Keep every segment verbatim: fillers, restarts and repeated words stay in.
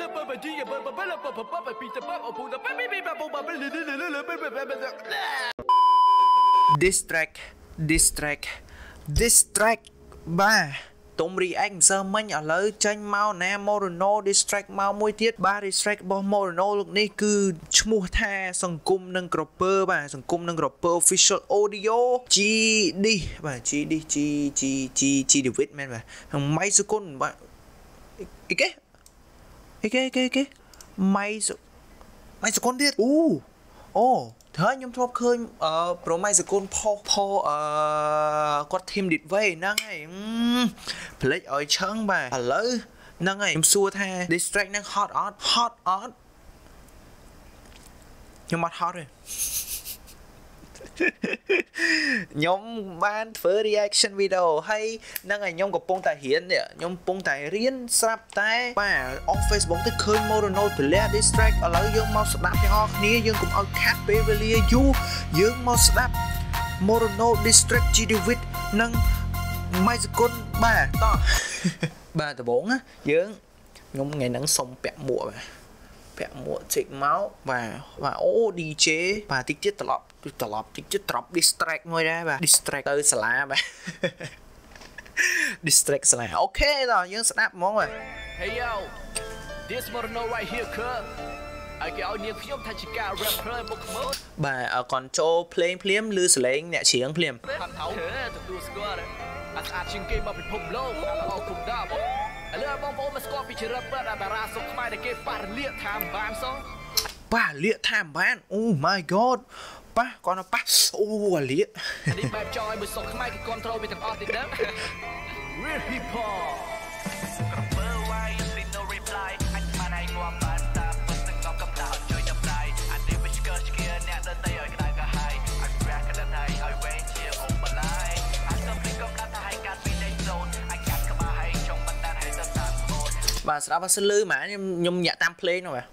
distract distract distract បាទតុំ react សើមិញឥឡូវចេញមកណា Moreno distract មកមួយទៀតបាទ distract របស់ Moreno លោកនេះគឺឈ្មោះថាសង្គមនឹងក្រពើបាទសង្គមនឹងក្រពើ official audio G D បាទ G D G G G G David មែនបាទម៉ៃសុគន្ធបាទអីគេអីគេគេគេម៉ៃម៉ៃសុគន្ធទៀតអូអូហើយខ្ញុំធ្លាប់ឃើញអឺប្រូម៉ៃសកូនផុសផុសអឺគាត់ team did way ហ្នឹងហើយផ្លេចឲ្យឆឹងបាទឥឡូវហ្នឹងហើយខ្ញុំសួរថា distract ហ្នឹង hot អត់ hot អត់ខ្ញុំអត់ hot ទេខ្ញុំបានធ្វើ reaction video ហើយហ្នឹងហើយខ្ញុំកំពុងតែរៀននេះខ្ញុំកំពុងតែរៀនស្រាប់តែបាទ off Facebook ទៅឃើញ Moreno ទម្លាក់ distract ឥឡូវយើងមកស្ដាប់ទាំងអស់គ្នាយើងកុំឲ្យខាត់ពេលវេលាយូរយើងមកស្ដាប់ Moreno distract G David និងម៉ៃសកុនបាទតោះបាទដំបូងណាយើងខ្ញុំថ្ងៃហ្នឹងសុំពាក់មួកបាទពាក់មួកជិកមកបាទបាទអូ ឌី ជេ បាទតិចទៀតត្រឡប់ត្រឡប់តិចទៀតត្រប់ distract មួយដែរបាទ distract ទៅសាលាបាទ distract សាលាអូខេតោះយើងស្ដាប់ហ្មងបាទ Hey yo this Moreno right here គឺឲ្យគេឲ្យនាងខ្ញុំថាជាការ rapper មុខមើលបាទកនចូលភ្លេងភ្លាមឬសលេងអ្នកច្រៀងភ្លាមហត់ហៅទទួលស្គាល់អាស្អាតជាងគេមកពិភពលោកអរគុណដល់ឥឡូវបងប្អូនមកស្គាល់ពីជា rapper តារាសុខខ្មែរដែលគេប៉ះលាកថាមិនបានសោះប៉ះលាកថាមិនបានអូ my god ប៉ះគាត់ប៉ះអូលាកនេះបែបចង់ឲ្យមួយសុខខ្មែរគេ control វាទាំងអស់ទីដឹង Real hip hop ក្រពើ why you see no reply អញមិនឲ្យងាប់បានតាពិតទាំងកំដៅជួយដល់ដៃអានេះវាឆ្កឹះឆ្កៀអ្នកដទៃឲ្យក្តៅក៏ហើយអញប្រាក់ក្តៅឲ្យឲ្យវែងជាអូបឡាយអញទៅពីកំដៅទៅឲ្យកាត់ពីនៃโซนអញកាត់ក្បាលឲ្យចង់បណ្ដាឲ្យទៅតាមโซนបាទស្ដាប់អត់ស្លឺហ្មងខ្ញុំខ្ញុំញាក់តាមភ្លេងនោះបាទ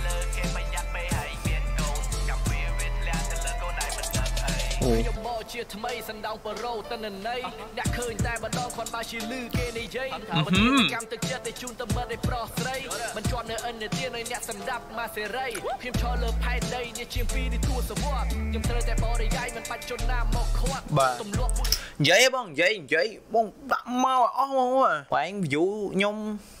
ខ្ញុំមកជាថ្មីសណ្ដោងប្រូតនន័យអ្នកឃើញតែម្ដងគាត់បើជាលឺគេនិយាយថាវិធីកម្មទឹកចិត្តទៅជូនទៅមិត្តឲ្យប្រុសស្រីមិនជាប់នៅឥនទានឲ្យអ្នកសម្ដាប់មកសេរីខ្ញុំឈរលើផែនដីនេះជាងពីរនេះទួសវត្តខ្ញុំត្រូវតែបរិយាយមិនបាច់ជន់ណាមកខាត់ទម្លាប់និយាយបងនិយាយនិយាយបងដាក់មកអស់ហ្មងបែង view ខ្ញុំ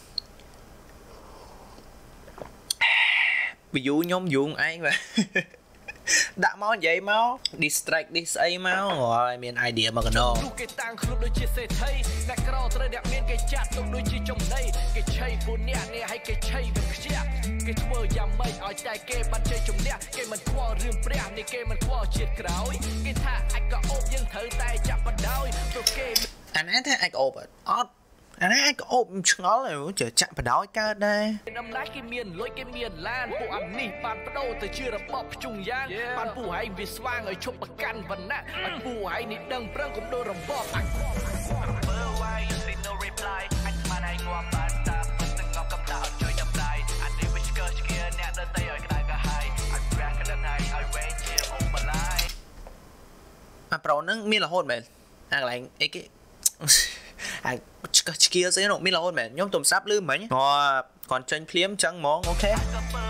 view ខ្ញុំយូរឯងបាទដាក់មកនិយាយមក distract នេះស្អីមកហើយមាន idea មកកណោគេតាំងខ្លួនដូចជាសេដ្ឋីអ្នកក្រត្រូវអ្នកមានគេចាត់ទុកដូចជាចំណីគេឆៃពូអ្នកនេះឲ្យគេឆៃវាខ្ជះគេធ្វើយ៉ាងម៉េចឲ្យតែគេបានជ័យជំនះគេមិនខ្វល់រឿងព្រះនេះគេមិនខ្វល់ជាតិក្រោយគេថាអាចក៏អូបយើងត្រូវតែចាប់បដោយព្រោះគេអានេះថាអាចអូបអត់អានេះក៏អូបឆ្ងល់ចេះចាក់បដោយកើតដែរដំណាច់គេមានលុយគេមានឡានពួកអានេះបានបដូរទៅជារបបភ្ជុងយ៉ាងបានពូហែងវាស្វាងឲ្យឈប់ប្រកាន់វណ្ណៈអត់ពូហែងនេះដឹងប្រឹងកុំដូររបបអញបើវាយ see no reply អញមិនឲ្យងាប់បានតាពិតទាំងកំដៅជួយដល់ដៃអានេះវាឆ្កឹះឆ្កៀអ្នកដទៃឲ្យក្តៅក៏ហើយអញប្រាក់ក្តៅឲ្យឲ្យវែងជាអូបឡាយអាប្រូហ្នឹងមានរហូតមែនអាកន្លែងអីគេអាឆ្កឹះឆ្កៀស្អីនោះមានរហូតមែនខ្ញុំទុំស្ដាប់លឺមិញគាត់គាត់ចេញភ្លាមចឹងហ្មងអូខេ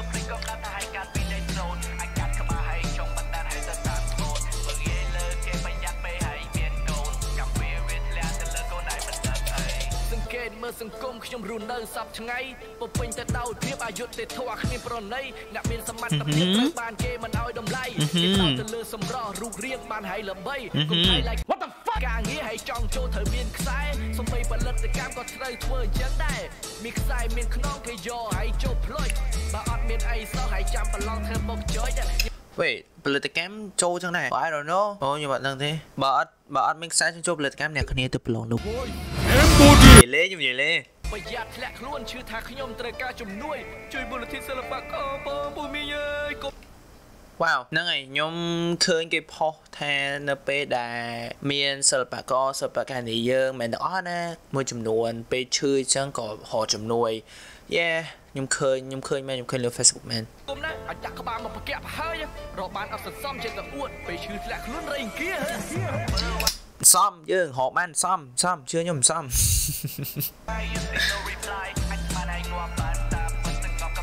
មើលសង្គមខ្ញុំរស់នៅសពថ្ងៃពពេញទៅដោយភាពអយុត្តិធម៌គ្មានប្រណីអ្នកមានសមត្ថភាពត្រូវបានគេមិនឲ្យតម្លៃគេផ្ដោតទៅលើសម្រស់រូបរាងបានហើយល្បីកុំឲ្យ like what the fuck ការងារឲ្យចង់ចូលត្រូវមានខ្សែសំបីផលិតកម្មក៏ត្រូវធ្វើអញ្ចឹងដែរមានខ្សែមានខ្នងគេយកឲ្យចូលផ្លុយបើអត់មានអីសោះឲ្យចាំប្រឡងធ្វើមុខចុយវេផលិតកម្មចូលចឹងដែរ I don't know អូខ្ញុំអត់ដឹងទេបើអត់បើអត់មានខ្សែចូលផលិតកម្មអ្នកគ្នាទៅប្រឡងនោះនិយាយលេខ្ញុំនិយាយលេប្រយ័ត្នធ្លាក់ខ្លួនឈឺថាខ្ញុំត្រូវការជំនួយជួយមូលនិធិសិល្បករបងពូមីអើយវ៉ាវហ្នឹងហើយខ្ញុំឃើញគេផុសថានៅពេលដែលមានសិល្បករសិល្បករនេះយើងមិនទាំងអស់ណាមួយចំនួនពេលឈឺអញ្ចឹងក៏រកជំនួយយេខ្ញុំឃើញខ្ញុំឃើញមែនខ្ញុំឃើញលើ Facebook មែនគុំណាអាចដាក់ក្បាលមកប្រកាក់ប្រហើយរកបានអត់សន្សំចិត្តទៅអួតពេលឈឺធ្លាក់ខ្លួនរៃអង្គាសំយើងហៅបានសំសំជឿខ្ញុំសំ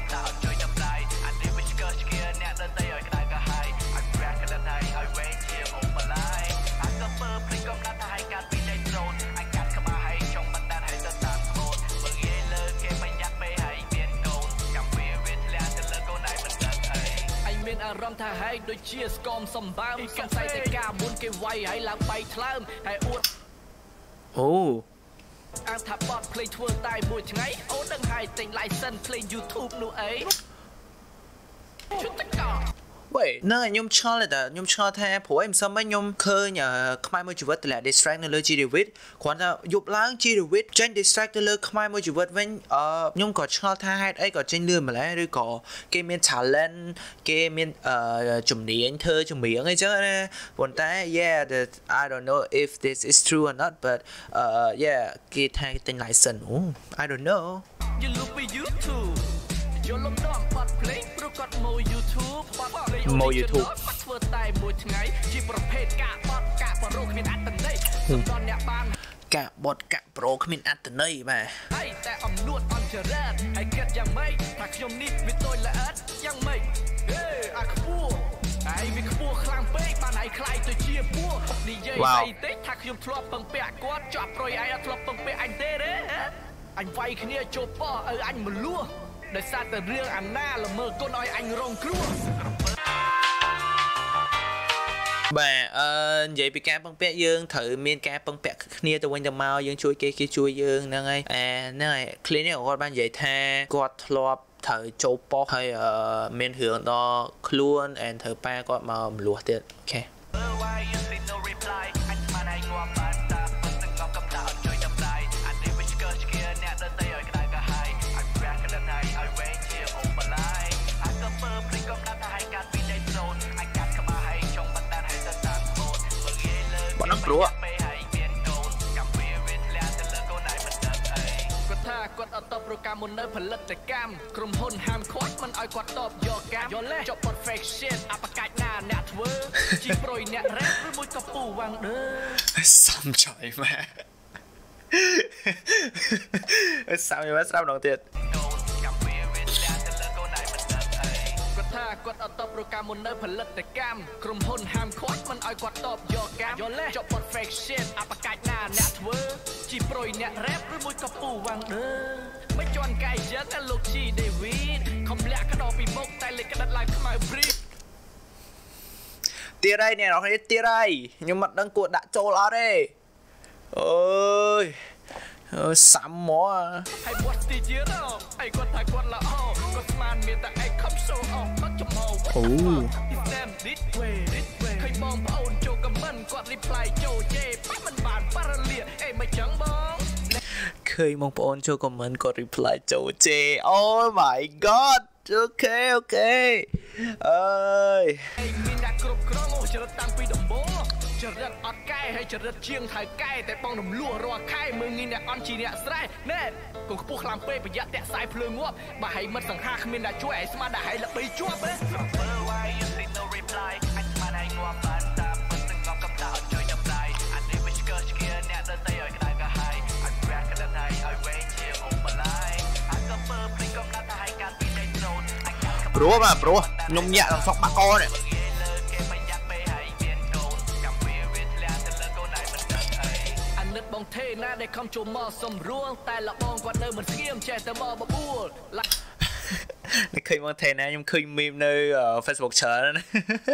អារម្មណ៍ថាហែងដូចជាស្គមសំបើមសង្ស័យតែការមុនគេវាយហើយឡើងបីថ្លើមហើយអួតអូអានថាបតភ្លេងធ្វើតែមួយថ្ងៃអូនដឹងហើយទិញ license ភ្លេង YouTube នោះអីជុតតកវ៉េណ៎ខ្ញុំឆ្ងល់តែខ្ញុំឆ្ងល់ថាព្រោះឯមិនសមខ្ញុំឃើញខ្មែរមួយជីវិតតម្លាក់ distract នៅលើ G David គ្រាន់តែយប់ឡើង G David ចេញ distract ទៅលើខ្មែរមួយជីវិតវិញអឺខ្ញុំក៏ឆ្ងល់ថាហេតុអីក៏ចេញលឿនម្ល៉េះឬក៏គេមាន talent គេមានអឺជំនាញធ្វើចម្រៀងអីចឹងណាប៉ុន្តែ yeah that I don't know if this is true or not but uh yeah គេថាគេទិញ license អូ I don't know you look at YouTube yo lom dom bot play ព្រោះគាត់មក YouTube បត់ play មក YouTube គាត់ធ្វើតែមួយថ្ងៃជាប្រភេទការបត់កាប្រូគ្មានអត្តន័យសម្រាប់អ្នកបានការបត់កាប្រូគ្មានអត្តន័យបាទហើយតែអំនួតអន្តរជាតិហើយគិតយ៉ាងម៉េចថាខ្ញុំនេះវាតូចល្អិតយ៉ាងម៉េចហេអាខ្ពស់ហើយវាខ្ពស់ខ្លាំងពេកបានឲ្យខ្លាយទៅជាពស់និយាយស្អីទេថាខ្ញុំធ្លាប់ពឹងពាក់គាត់ជាប់ប្រុយឯងអត់ធ្លាប់ពឹងពាក់អញទេទេអញវាយគ្នាចូលប៉ោះឲ្យអញមលួសដោយសារតែរឿងអាណាល្មើគុណឲ្យអញរងគ្រោះបាទអឺនិយាយពីការពឹងពាក់យើងត្រូវមានការពឹងពាក់គ្នាទៅវិញទៅមកយើងជួយគេគេជួយយើងហ្នឹងហើយអែហ្នឹងហើយ clean នេះគាត់បាននិយាយថាគាត់ធ្លាប់ត្រូវចូលប៉ោះហើយមានរឿងដល់ខ្លួន and ត្រូវប៉ាគាត់មកម្លោះទៀតអូខេព្រោះគាត់ថាគាត់អត់តបប្រកម្មមុននៅផលិតកម្មក្រុមហ៊ុនហាមឃាត់មិនឲ្យគាត់តបយកកម្មយល់ទេចុះ perfect shit អបកាច់ណាអ្នកធ្វើជីប្រុយអ្នករ៉េបឬមួយក៏ពូវ៉ាំងដឺសំចៃម៉ែសំយស្រាប់ម្ដងទៀតថាគាត់អត់តបប្រកម្មមុននៅផលិតកម្មក្រុមហ៊ុនហាមឃាត់មិនឲ្យគាត់តបយកកម្មយល់ទេចុះ perfect shit អបកាច់ណាអ្នកធ្វើជីប្រុយអ្នករ៉េបឬមួយក៏ពូវ៉ាំងដឺមិនជន់កាយយ៉ាងតែលោក G David ខំលាក់ក្តោបពីមុខតែលេខក្តិតឡើងខ្មៅព្រីទៀតហើយអ្នកនរគ្នាទៀតហើយខ្ញុំមិនដឹងគួរដាក់ចូលអត់ទេអើយសាំមកហើយបាត់ទីទៀតអីគាត់ថាគាត់ល្អគាត់ស្មានមានតែឯងខំ show off បាត់ចំហអូឃើញបងប្អូនចូល comment គាត់ reply ចូលជេប៉ះមិនបានប៉ារលាអេមិនចឹងបងឃើញបងប្អូនចូល comment គាត់ reply ចូលជេ Oh my god អូខេអូខេអើយមានអ្នកគ្រប់គ្រងចរិតតាំងពីដំបូងចរិតអត់កែហើយចរិតជាងថៅកែតែបងរំលោះរាល់ខែមើងងាយអ្នកអន់ជាអ្នកស្រែណែកុំខ្ពស់ខ្លាំងពេកប្រយ័ត្នតាក់សាយភ្លើងងាប់បើហៃមិត្តសង្ហាគ្មានអ្នកជួយឲ្យស្មានតែហៃល្បីជាប់ទេព្រោះបាទព្រោះខ្ញុំញាក់ដល់សក់បាក់អនេះអានិតបងថេណាដែលខំចូលមកសំរួលតែលបងគាត់នៅមិនស្ងៀមចេះតែមកបបួលនេះឃើញបងថេណាខ្ញុំឃើញមីមនៅ Facebook ច្រើនណា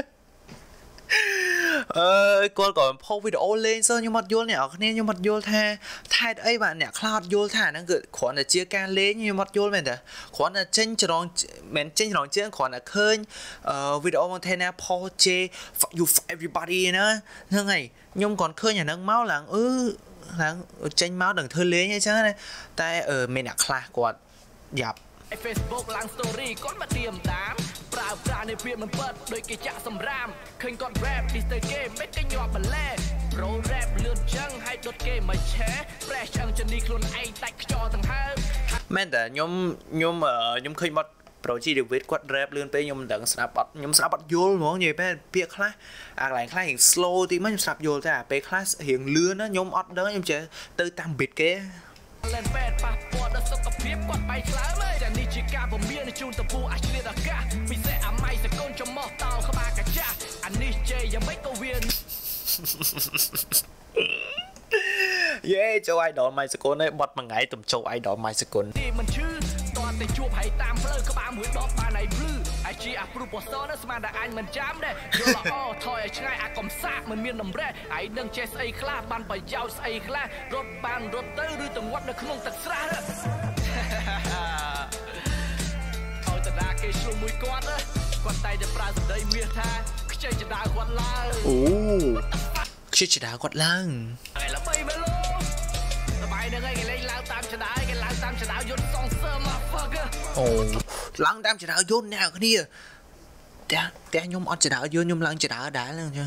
អើយគាត់ក៏ផុសវីដេអូលេងសោះខ្ញុំអត់យល់អ្នកនរគ្នាខ្ញុំអត់យល់ថាថែតអីបាទអ្នកខ្លះអត់យល់ថាហ្នឹងគឺគ្រាន់តែជាការលេងខ្ញុំអត់យល់មែនតើគ្រាន់តែចេញច្រងមិនចេញច្រងជើងគ្រាន់តែឃើញវីដេអូមកថែណាផុសជេ you everybody ណាហ្នឹងហើយខ្ញុំcònឃើញអាហ្នឹងមកឡើងអឺឡើងចេញមកដឹងធ្វើលេងអីចឹងណាតែមានអ្នកខ្លះគាត់យ៉ាប់ Facebook ឡើង story គាត់មកទៀមតាមប្រើប្រាស់នៃភាពមិនពិតដូចគេចាក់សម្រាមឃើញគាត់ rap ទីទៅគេមិនគេញាប់បន្លែ pro rap លឿនចឹងហើយដុតគេមកឆេ fresh ចឹងជនីខ្លួនឯងដាច់ខ្យល់ទាំងហើមមែនតើខ្ញុំខ្ញុំខ្ញុំឃើញបាត់ Pro G David គាត់ rap លឿនពេកខ្ញុំមិនដឹងស្ដាប់អត់ខ្ញុំស្ដាប់អត់យល់ហ្មងនិយាយពេលពាក្យខ្លះអាកន្លែងខ្លះរៀង slow តិចមកខ្ញុំស្ដាប់យល់តែអាពេលខ្លះរៀងលឿនណាខ្ញុំអត់ដឹងខ្ញុំចេះទៅតាម beat គេ lên bed ប៉ះពាល់ដល់សុខភាពគាត់បែកឆ្លើមតែនេះជាការពមៀនជូនតពូអាឆ្លៀតអាកាសពិសេសអាម៉ៃសកូនចំោះតោក្បាលកាចាស់អានេះជេយ៉ាងម៉េចក៏វាយេចូល idol ម៉ៃសកូនឯងបត់មួយថ្ងៃទំចូល idol ម៉ៃសកូននេះមិនឈឺតតតែជួបហើយតាមផ្លូវក្បាលមួយដបបានហើយភ្លឺហើយជាអាព្រុបសរស្មានតែអញមិនចាំដែរយល់ល្អថយឲ្យឆ្ងាយអាកំសាកមិនមានតម្រេះហើយនឹងចេះស្អីខ្លះបានប្រយោជន៍ស្អីខ្លះរត់បានរត់ទៅឬទៅងាត់នៅក្នុងទឹកស្រះអូតាដាគេឆ្លុំមួយគាត់គាត់តែតែប្រើសម្ដីមាសថាខ្ចីចដាគាត់ឡើងអូខ្ចីចដាគាត់ឡើងហើយល្បីមែនលោកសបាយនឹងឯងគេលេងឡើងតាមចដាគេឡើងតាមចដាយន្តសងសើ motherfucker អូឡើងតាមចដាយន្តអ្នកគ្នាតែតែខ្ញុំអត់ចដាយន្តខ្ញុំឡើងចដាដែរហ្នឹងចឹង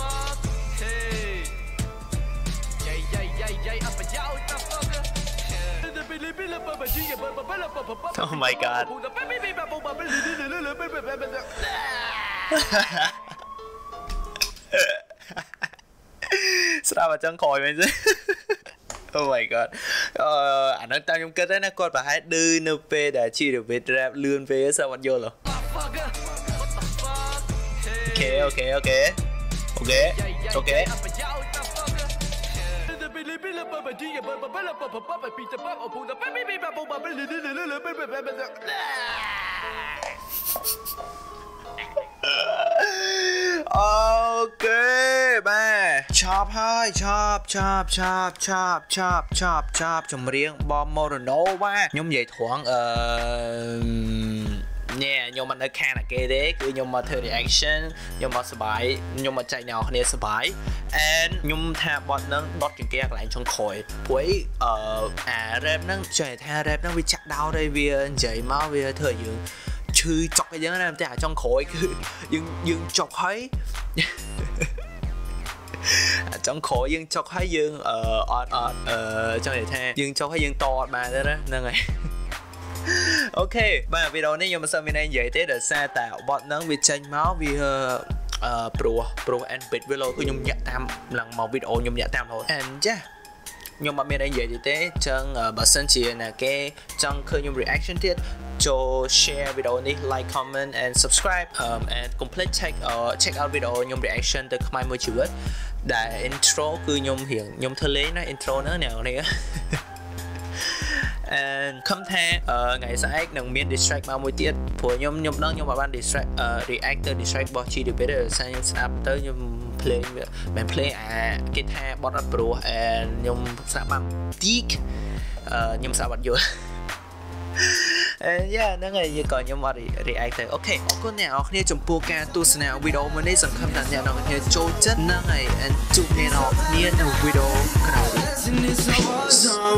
Oh my god ស្ដាប់អញ្ចឹងក្រោយមែនទេ Oh my god អឺអានោះតាមខ្ញុំគិតទេណាគាត់ប្រហែលឌឺនៅពេលដែលជីរវិត rap លឿនពេកស្ដាប់អត់យល់ហ៎ Okay okay okay okay okay Okay បាទឆប់ហើយឆប់ឆប់ឆប់ឆប់ឆប់ឆប់ឆប់ចម្រៀងបង Moreno បាទខ្ញុំនិយាយត្រង់អឺញ៉ែខ្ញុំមិននៅខាងណាគេទេគឺខ្ញុំមកធ្វើ reaction ខ្ញុំមកសប្បាយខ្ញុំមកចែកអ្នកនរគ្នាសប្បាយ and ខ្ញុំថាបត់នឹងដុតជាងគេកន្លែងចុងក្រោយព្រោះអឺអា rap ហ្នឹងចេះថា rap ហ្នឹងវាចាក់ដោតហើយវានិយាយមកវាធ្វើឲ្យយើងឈឺចុកអីចឹងណាតែចុងក្រោយគឺយើងយើងចុកហើយចង់ក្រោយយើងចុកហើយយើងអឺអត់អត់អឺចង់និយាយថាយើងចុកហើយយើងតអត់បានទេណាហ្នឹងហើយអូខេបាទវីដេអូនេះខ្ញុំមិនសូវមានអីនិយាយទេដោយសារតែបទហ្នឹងវាចេញមកវាអឺព្រោះព្រោះ and bit វាលោគឺខ្ញុំញាក់តាមឡើងមកវីដេអូខ្ញុំញាក់តាមរហូត and ចាខ្ញុំអត់មានអីនិយាយទេអញ្ចឹងបើសិនជាណាគេចង់ឃើញខ្ញុំ reaction ទៀតចូល share វីដេអូនេះ like comment and subscribe um, and complete check uh, check out វីដេអូខ្ញុំ reaction ទៅខ្មែរមួយជីវិតដែល intro គឺខ្ញុំរៀងខ្ញុំធ្វើលេងណា intro ហ្នឹងអ្នកនរ and ខំថាថ្ងៃស្អែកនឹងមាន distract មកមួយទៀតព្រោះខ្ញុំខ្ញុំដឹងខ្ញុំអត់បាន distract react ទៅ distract របស់ G D P ទេដោយសារខ្ញុំស្ដាប់ទៅខ្ញុំ play មិន play អាគេថាបត់អត់ព្រោះ and ខ្ញុំស្ដាប់បានទីកខ្ញុំស្ដាប់អត់យល់ and yeah ហ្នឹងហើយយើងក៏ខ្ញុំអត់ react ទៅអូខេអរគុណអ្នកនរគ្នាចំពោះការទស្សនាវីដេអូមួយនេះសង្ឃឹមថាអ្នកនរគ្នាចូលចិត្តហ្នឹងហើយ and ជួបអ្នកនរគ្នានៅវីដេអូក្រោយ